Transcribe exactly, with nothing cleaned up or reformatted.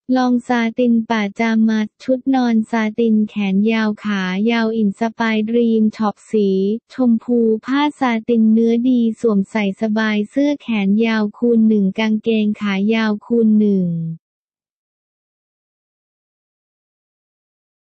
ลองซาตินป่าจามัดชุดนอนซาตินแขนยาวขายาวอินสไปายดรีมช็อปสีชมพูผ้าซาตินเนื้อดีสวมใส่สบายเสื้อแขนยาวคูณหนึ่งกางเกงขายาวคูณหนึ่ง